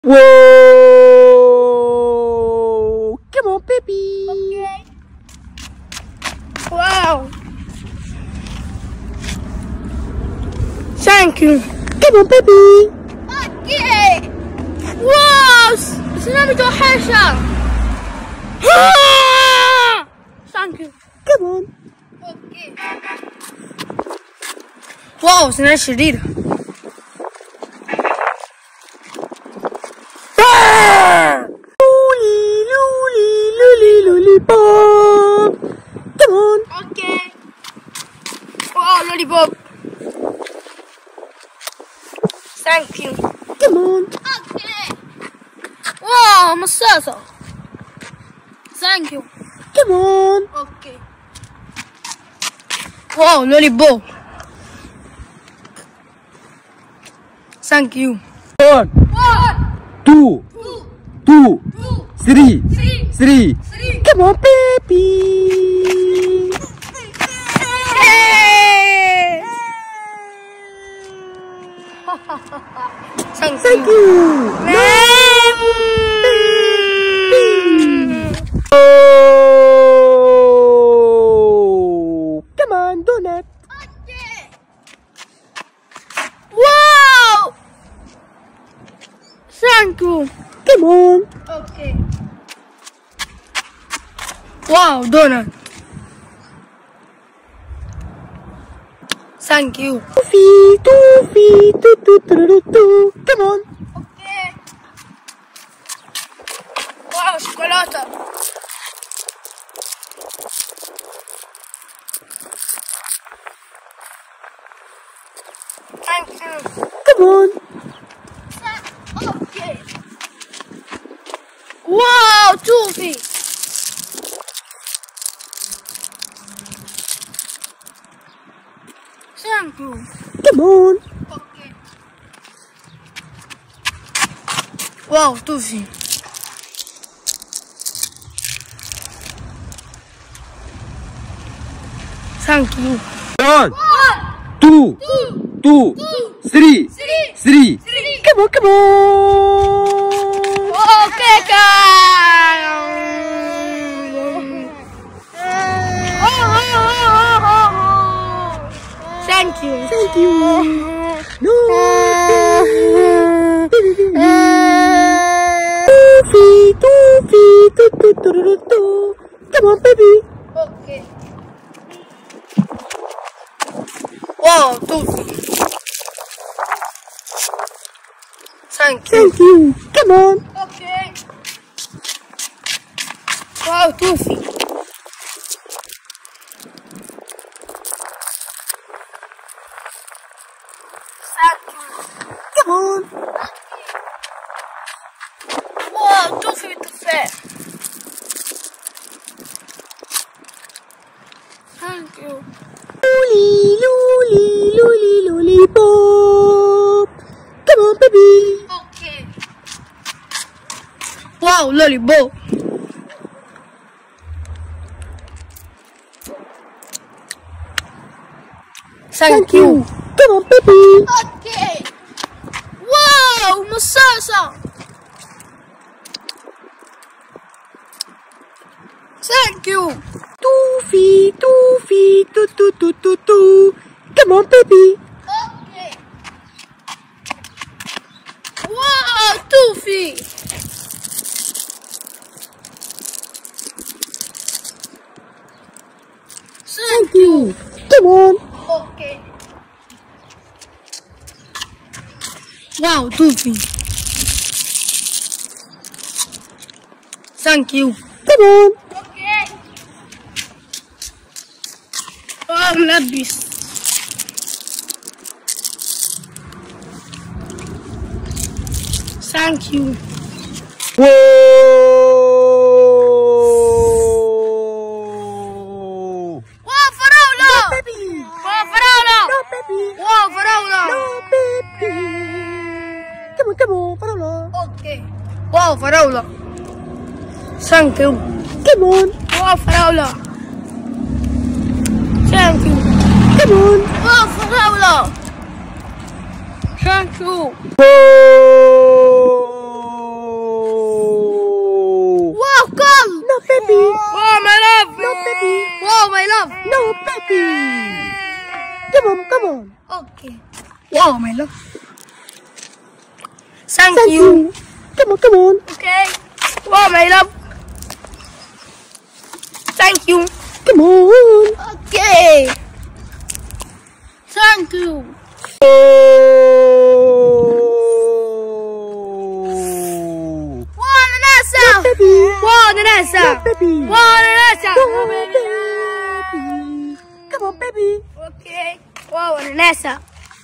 Whoa! Come on, baby. Okay. Wow. Thank you. Come on, baby. Okay. Wow. سنانك وحشة. Thank you. Come on. Okay. واو سنان شديدة. Lollipop. Come on. Okay. Wow, lollipop. Thank you. Come on. Okay. Wow, مصاصة. Thank you. Come on. Okay. Wow, lollipop. Thank you. 1, 2, 2, 3, 3. Come on, baby. Thank you. Oh, come on, donut. Okay. Wow. Thank you. Come on. Okay. Wow, donut. Thank you. Toofy, toofy, too, too, too, too, too. Come on. Okay. Wow, شوكولاتة. Thank you. Come on. Okay. Wow, toofy. Thank you. Come on. Okay. Wow, toofy. Thank you. 1, 2, 2, 3, 3. Come on, come on. Okay, Thank you. Thank you. No. Toofy, toofy, too, too, too, too, too. Come on, baby. Okay. Wow, toofy. Thank you. Come on. Okay. Wow, toofy. Thank you. Come on. Wow, toofy تفاح. Thank you. Lollipop. Come on, baby. Okay. Wow, lollipop. Thank you. Come on, baby. Okay. Wow, مصاصة. Thank you. Toofy, toofy, too, too, too, too, too. Come on, baby. Okay. Wow, toofy. Thank you. Come on. Okay. Wow, toofy. Thank you. Come on. Okay. Oh, ملبس. Thank you. Whoa! Wow, فراولة. Baby. Wow, فراولة. No, baby. Wow, فراولة. No, baby. Come on, Parola. Okay. Wow, فراولة. Thank you. Come on. Wow, فراولة. Thank you. Come on. Wow, فراولة. Thank you. Okay. Wow, my love. Thank you. Come on. Okay. Wow, my love. Thank you. Come on. Okay. Thank you. Wow, Nanasa. Baby. Wow, Nanasa. Baby. Wow, Nanasa. Baby. Come on, baby. Okay. Wow, Nanasa.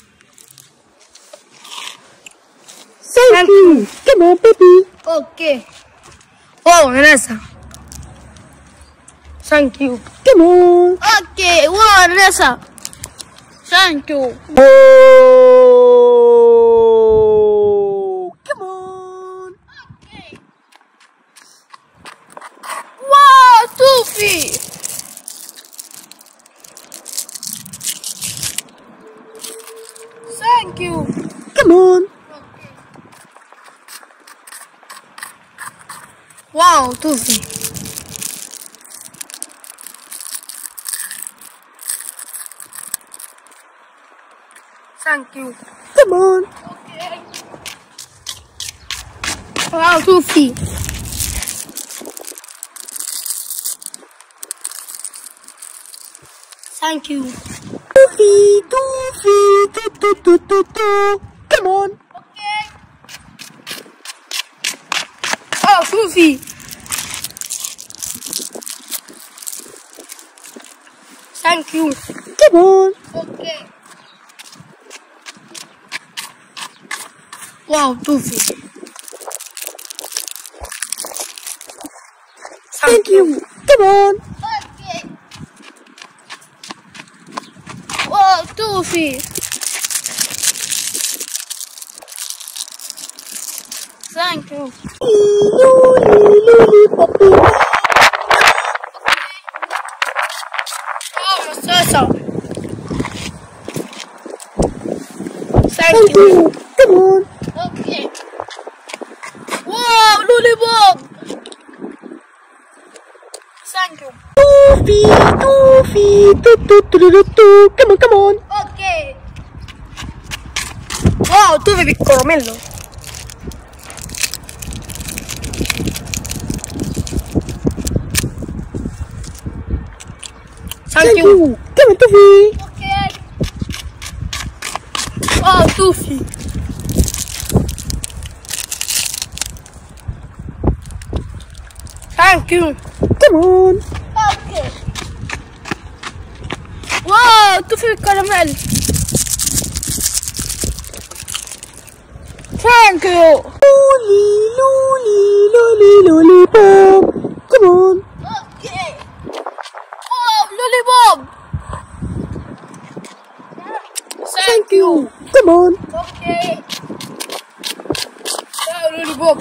Thank you. Come on, baby. Okay. Wow, Nanasa. Thank you. Come on. Okay. Wow, Nanasa. Thank you. Oh. Come on. Okay. Wow, Tufi. Thank you. Come on. Okay. Wow, Tufi. Thank you. Come on. Okay. Wow, Tufi. Thank you. Toofy, Toofy, do. Come on. Okay. Oh, Tufi. Thank you. Come on. Okay. Wow, Tufi. Thank you. Come on. Okay. Wow, Tufi. Thank you. Lollipop. Oh, Masasa. Thank Thank you. you. Come on. Okay. Wow, lollipop. Thank you. Toofy, do. Come on. Okay. Wow, tuve piccolomelo. Thank you. Come on, Toofy. Okay. Wow, Tufi. Thank you. Come on. Okay. Wow, Tufi caramel. Thank you. Lollipop. Come on. Okay. Wow, lollipop. Thank you. Come on. Okay. Wow, lollipop.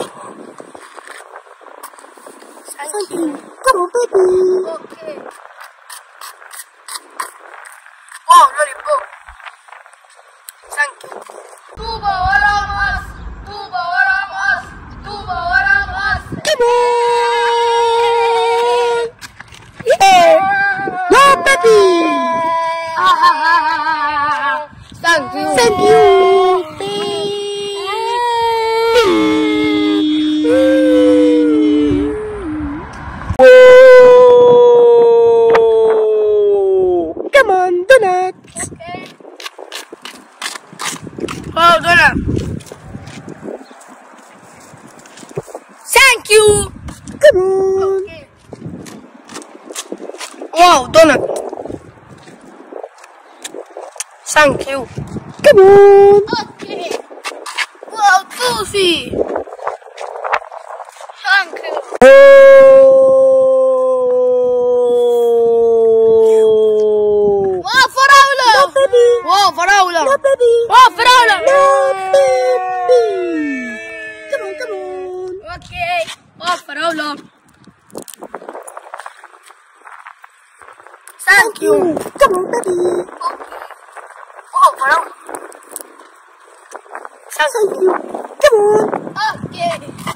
Thank you. Come on, baby. Okay. Wow, lollipop. Thank you. Tuba wala mas. Tuba wala mas. Tuba wala mas. Come on. Yeah. No, baby. Thank you. Thank you. Whoa. Come on, donut. Okay. Oh, donut. Thank you. Come on. Okay. Wow, donut. Thank you. Come on. Okay. Wow, Tufi. Thank you. Oh. Wow, faraula. No, baby. Wow, faraula. No, baby. Wow, faraula. No, baby. Come on, come on. Okay. Wow, faraula. Thank you. Come on, baby. Okay. Wow, faraula. Thank you. Come on. Okay.